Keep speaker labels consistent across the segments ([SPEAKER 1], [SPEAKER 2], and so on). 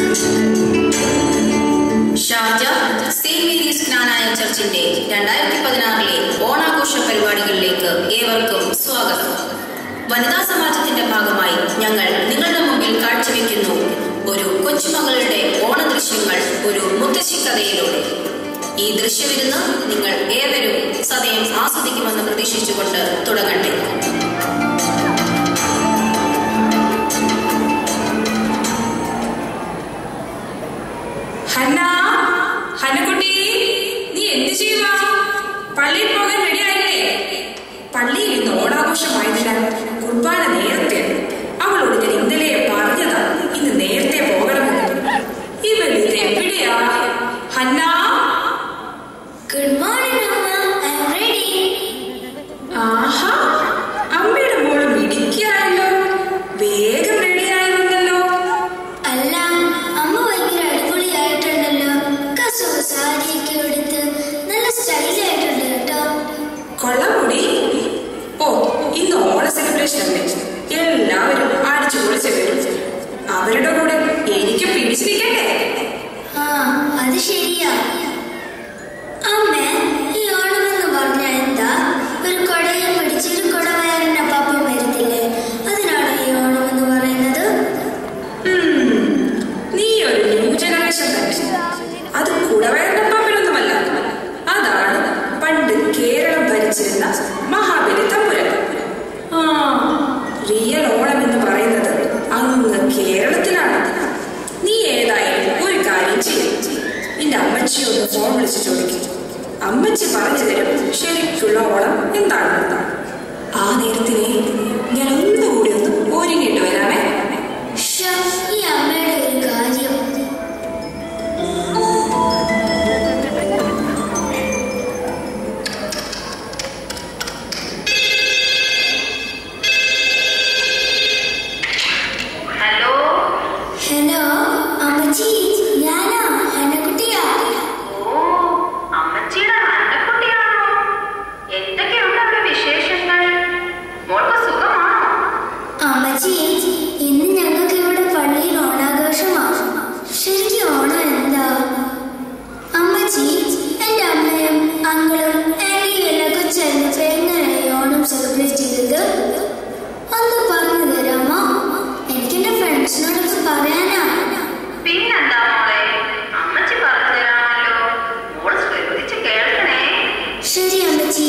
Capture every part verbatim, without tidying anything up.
[SPEAKER 1] Sharjah Saint Mary's Knanaya ചർച്ചിന്റെ രണ്ടായിരത്തി പതിനാറിലെ ഓണാഘോഷ പരിപാടികളിലേക്ക് ഏവർക്കും സ്വാഗതം. വനിതാ സമാജത്തിന്റെ ഭാഗമായി ഞങ്ങൾ നിങ്ങളുടെ മുമ്പിൽ കാഴ്ചവെക്കുന്നു ഒരു കൊച്ചുമകളുടെ ഓണദൃശ്യങ്ങൾ ഒരു മുത്തശ്ശിക്കഥയിലൂടെ. ഈ ദൃശ്യവിരുന്ന് നിങ്ങൾ ഏവരും സദയം ആസ്വദിക്കുമെന്ന് പ്രതീക്ഷിച്ചുകൊണ്ട് തുടങ്ങട്ടെ.
[SPEAKER 2] ഹന്നക്കുട്ടി, നീ എന്ത് ചെയ്യുക? പള്ളിയിൽ പോകാൻ റെഡിയായില്ലേ? പള്ളിയിൽ ഇന്ന് ഓണാഘോഷമായതിനാൽ കുർബാന നേരത്തെ. അവളോട് ഞാൻ ഇന്നലെ പറഞ്ഞതാ ഇന്ന് നേരത്തെ പോകണമെന്ന്. ഇവൾ ഇത് എവിടെയാ? ഹന്ന,
[SPEAKER 3] ഗുഡ് മോർണിംഗ് അമ്മ, ഐ ആം റെഡി.
[SPEAKER 2] ആഹാ, അമ്മയുടെ മോള് മിടിക്കായല്ലോ, വേഗം റെഡിയായിരുന്നല്ലോ.
[SPEAKER 3] അല്ല, അമ്മ ഭയങ്കര അടിപൊളിയായിട്ടുണ്ടല്ലോ. കസവ് സാരിയൊക്കെ എടുത്ത് നല്ല സ്റ്റൈലായിട്ടുണ്ട് കേട്ടോ.
[SPEAKER 2] കൊള്ളാം മുടി. ഓ, ഇന്ന് ഓണ സെലിബ്രേഷൻ അല്ലേ, എല്ലാവരും അടിച്ചു പൊളിച്ച് വരും. അവരുടെ കൂടെ എനിക്ക് പിടിച്ചിരിക്കണ്ടേ?
[SPEAKER 3] ആ, അത് ശരിയാ. അമ്മ, ഈ ഓണം എന്ന് പറഞ്ഞാൽ എന്താ? ഒരു കൊടയും പിടിച്ചൊരു കൊടവയറിന്റെ പാപ്പം വരത്തില്ലേ, അതിനാണ് ഈ ഓണം എന്ന് പറയുന്നത്.
[SPEAKER 2] നീ ഒരു ന്യൂ ജനറേഷൻ തന്നെ. അത് കുടവയറിന്റെ പാപ്പനൊന്നുമല്ല, അതാണ് പണ്ട് കേരളം ഭരിച്ചിരുന്ന മഹാബലി തമ്പുരാൻ. ആ, റിയൽ ഓണം എന്ന് പറയുന്നത് അങ്ങ് കേരളത്തിലാണ്. നീ ഏതായാലും ഒരു കാര്യം ചെയ്യും, നിന്റെ അമ്മച്ചിയൊന്ന് ഫോൺ വിളിച്ച് ചോദിക്കും. അമ്മച്ചി പറഞ്ഞു തരും ശരിക്കുള്ള ഓണം എന്താണെന്ന്. ആ നേരത്തിനെ ഞാൻ ഒന്നുകൂടി ഒന്ന് ഒരുങ്ങിയിട്ട് വരാമേ.
[SPEAKER 3] ഈ അമ്മയുടെ ഒരു കാര്യം.
[SPEAKER 1] ഹലോ
[SPEAKER 3] ഹലോ അമ്മച്ചി, ഞാനാ ഹന്നക്കുട്ടിയാ.
[SPEAKER 1] ഓ, അമ്മച്ചിയുടെ ഹന്നക്കുട്ടിയാണോ? എന്തൊക്കെയുണ്ട് അവിടെ വിശേഷങ്ങൾ? മോൾക്ക് സുഖമാണോ?
[SPEAKER 3] അമ്മച്ചി, ഇന്ന് ഞങ്ങൾക്ക് ഇവിടെ പള്ളിയിൽ ഓണാഘോഷമാണ്. ശരിക്കും ഓണം എന്താ? അമ്മച്ചി, എന്റെ അമ്മയും അങ്ങളും ആന്റിയും എല്ലാം കൊച്ചായിരുന്നപ്പോ എങ്ങനെയായി ഓണം സെലിബ്രേറ്റ് ചെയ്തത്? ഒന്ന് പറഞ്ഞു തരാമോ? എനിക്ക് എന്റെ ഫ്രണ്ട്സിനോടൊക്കെ പറയാനാ.
[SPEAKER 1] പിന്നെന്താ മോളെ, അമ്മച്ചി പറഞ്ഞു തരാമല്ലോ. മോള് ശ്രദ്ധിച്ച് കേൾക്കണേ.
[SPEAKER 3] ശരി അമ്മച്ചി.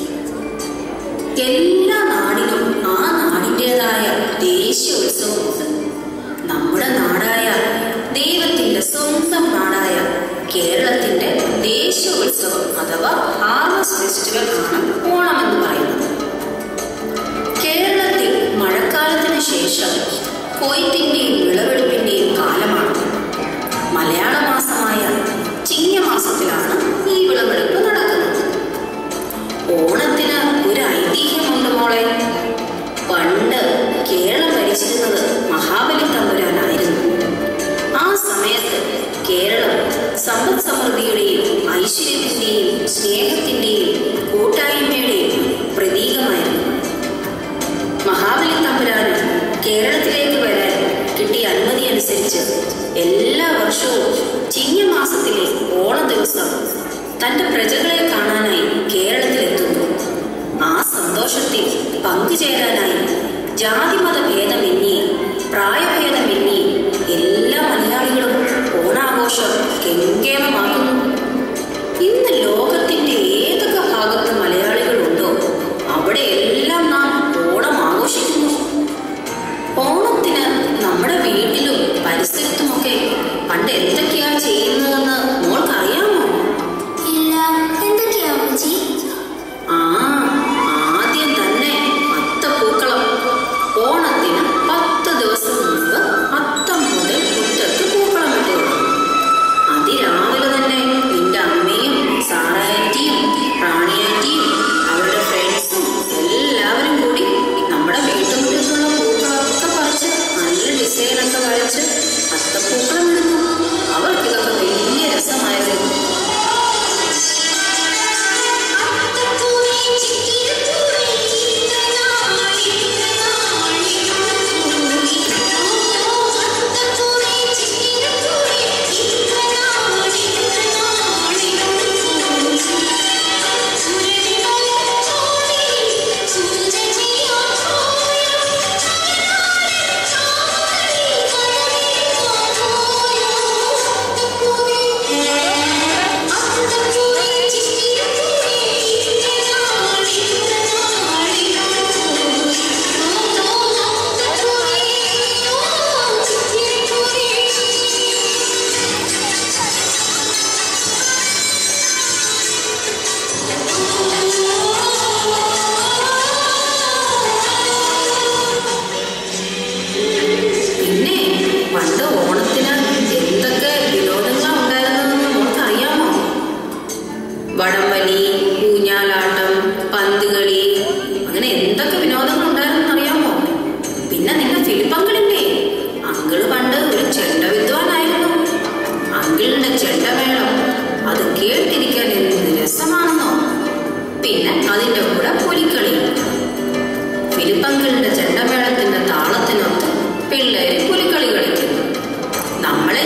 [SPEAKER 1] എല്ലാ നാടിനും ആ നാടിൻ്റെതായ ദേശീയോത്സവമുണ്ട്. നമ്മുടെ നാടായ ദൈവത്തിന്റെ സ്വന്തം നാടായ കേരളത്തിന്റെ ദേശീയോത്സവം അഥവാ ഹാർവസ്റ്റ് ഫെസ്റ്റിവൽ ആണ് ഓണം എന്ന് പറയുന്നത്. കേരളത്തിൽ മഴക്കാലത്തിന് ശേഷം കൊയ്ത്തിന്റെയും വിളവെടുപ്പിന്റെയും കാലമാണ്. മലയാള മാസമായ ചിങ്ങമാസത്തിലാണ് ഈ വിളവെടുപ്പ് നടക്കുന്നത്. ഓണത്തിന് ഒരു ഐതിഹ്യമുണ്ട് മോളെ. പണ്ട് കേരളം ഭരിച്ചിരുന്നത് മഹാബലി തമ്പുരാനായിരുന്നു. ആ സമയത്ത് കേരളം സമ്പദ് സമൃദ്ധിയുടെയും ഐശ്വര്യത്തിന്റെയും സ്നേഹത്തിന്റെയും കൂട്ടായ്മയുടെയും പ്രതീകമായിരുന്നു. മഹാബലി തമ്പുരാന് കേരളത്തിലേക്ക് വരാൻ കിട്ടിയ അനുമതി അനുസരിച്ച് എല്ലാ വർഷവും ചിങ്ങമാസത്തിലെ ഓണ ദിവസം തന്റെ പ്രജകളെ കാണാനായി കേരളത്തിലെത്തുന്നു. ആ സന്തോഷത്തിൽ പങ്കുചേരാനായി ജാതിമത ഭേദമെന്നീ പ്രായഭേദമെന്നീ എല്ലാ മലയാളികളും ഓണാഘോഷം കെങ്കേമമാക്കുന്നു. ഇന്ന് ലോകത്തിന്റെ ഏതൊക്കെ ഭാഗത്ത് മലയാളികളുണ്ടോ അവിടെയെല്ലാം നാം ഓണം ആഘോഷിക്കുന്നു. ഓണത്തിന് നമ്മുടെ വീട്ടിലും പരിസരത്തുമൊക്കെ പണ്ട് എന്തൊക്കെയാ ചെയ്യുന്നതെന്ന് മോൾക്കറിയാമോ?
[SPEAKER 3] ഇല്ല, എന്തൊക്കെയാ അമ്മച്ചി?
[SPEAKER 1] ആ, ആദ്യം തന്നെ അത്തപ്പൂക്കളം. ഓണത്തിന് പത്ത് ദിവസം മുമ്പ് അത്തം മുതൽ മുറ്റത്ത് പൂക്കളം ഇട്ട് കൊടുക്കും. അതിരാവിലെ തന്നെ നിന്റെ അമ്മയും സാറാൻറ്റിയും റാണിയാൻറ്റിയും അവരുടെ ഫ്രണ്ട്സും എല്ലാവരും കൂടി നമ്മുടെ വീട്ടുമുറ്റത്തുള്ള പൂക്കളൊക്കെ പറിച്ച് നല്ല ഡിസൈനൊക്കെ വരച്ച് അത്തപ്പൂക്കളം ഇടുന്നു. അവർക്ക് ഇതൊക്കെ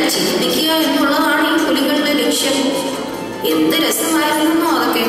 [SPEAKER 1] ചിന്തിക്കുക എന്നുള്ളതാണ് ഈ പുലികളുടെ ലക്ഷ്യം. എന്ത് രസമായിരുന്നു അതൊക്കെ.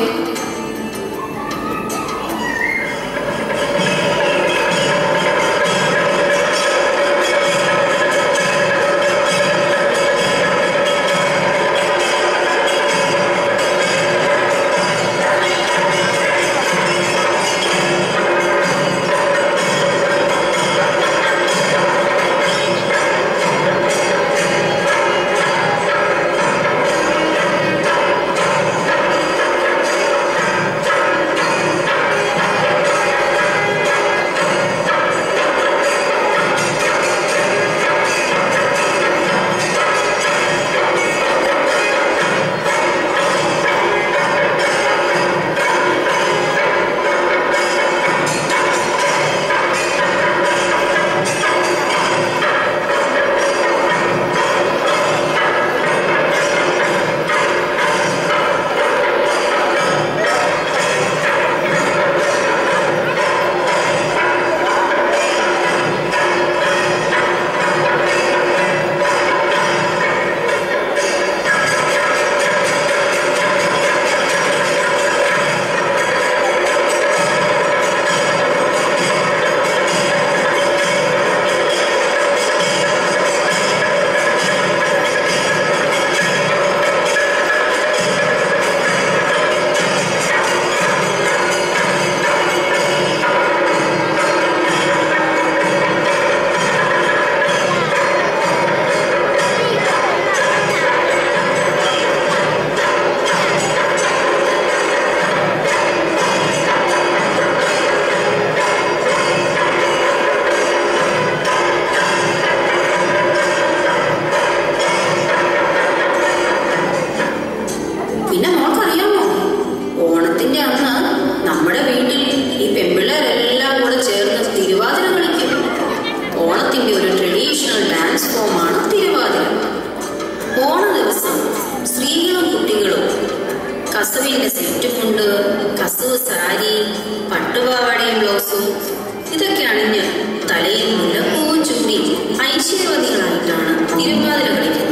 [SPEAKER 1] കസവിന്റെ സെറ്റുമുണ്ട്, കസവ് സാരി, പട്ടുപാവാടയും ബ്ലൗസും ഇതൊക്കെ അണിഞ്ഞ് തലയിൽ മുല്ലപ്പൂവും ചൂടി ഐശ്വര്യവതികളായിട്ടാണ് തിരുവാതിര കളിക്കുന്നത്.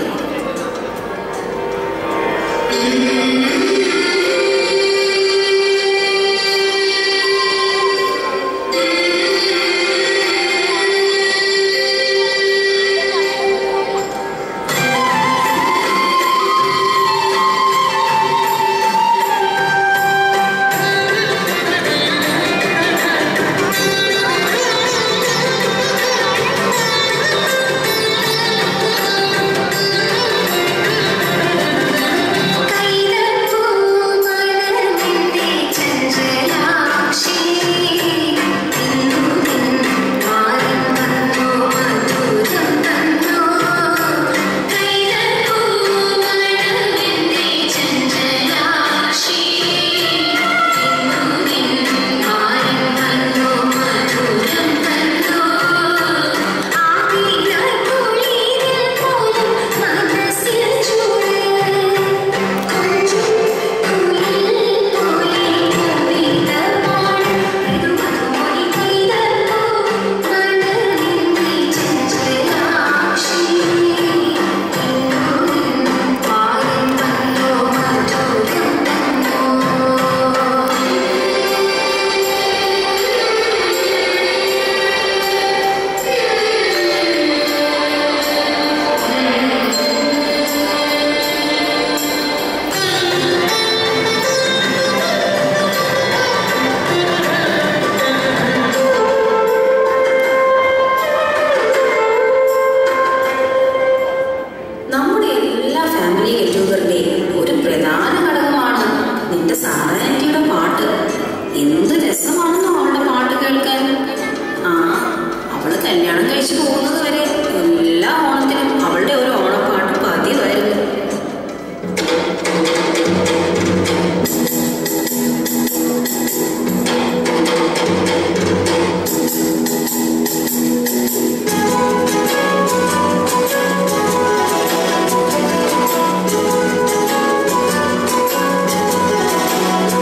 [SPEAKER 3] Thank you.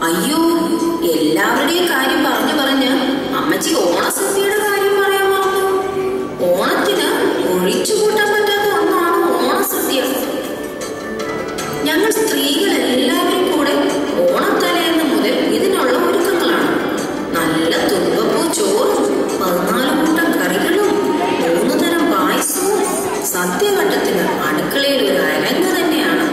[SPEAKER 1] അയ്യോ, എല്ലാവരുടെയും കാര്യം പറഞ്ഞു പറഞ്ഞ് അമ്മച്ചി ഓണസദ്യയുടെ കാര്യം പറയാൻ പറഞ്ഞു. ഓണത്തിന് ഒഴിച്ചു കൂട്ടാൻ പറ്റാത്ത ഒന്നാണ് ഓണസദ്യ. ഞങ്ങൾ സ്ത്രീകൾ എല്ലാവരും കൂടെ ഓണത്തലേന്ന് മുതൽ ഇതിനുള്ള ഒരുക്കങ്ങളാണ്. നല്ല തുമ്പപ്പൂ ചോറും പതിനാല് കൂട്ടം കറികളും മൂന്ന് തരം പായസവും സദ്യഘട്ടത്തിന് അടുക്കളയിൽ ഒരു അരങ്ങ് തന്നെയാണ്.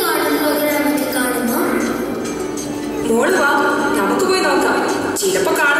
[SPEAKER 2] മോള് വാ, നമുക്ക് പോയി നോക്കാം. ചിലപ്പോ കാണാം.